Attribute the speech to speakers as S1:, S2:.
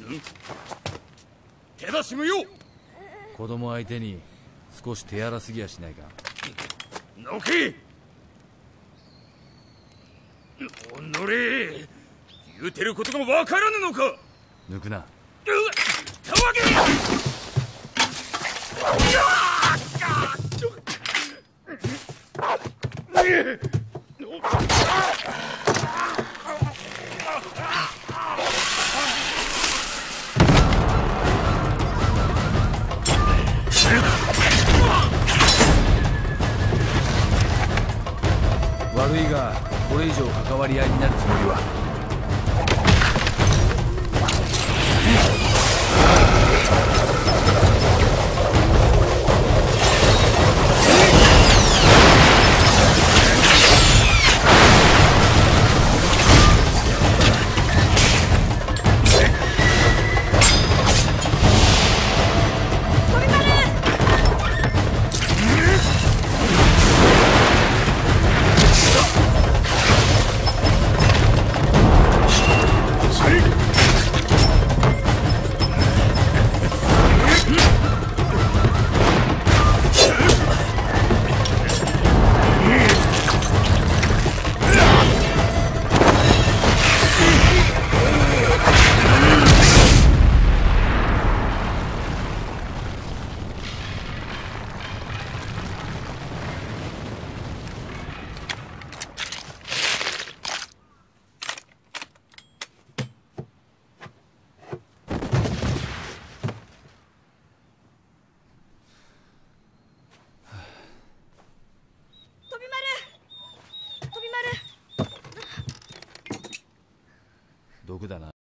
S1: 手出し無用。
S2: 子供相手に少し手荒すぎやしないか。
S1: のけ。おのれ、言うてることがわからぬのか。
S2: 抜くな。
S1: たわけ。
S2: 悪いがこれ以上関わり合いになるつもりは。毒だな。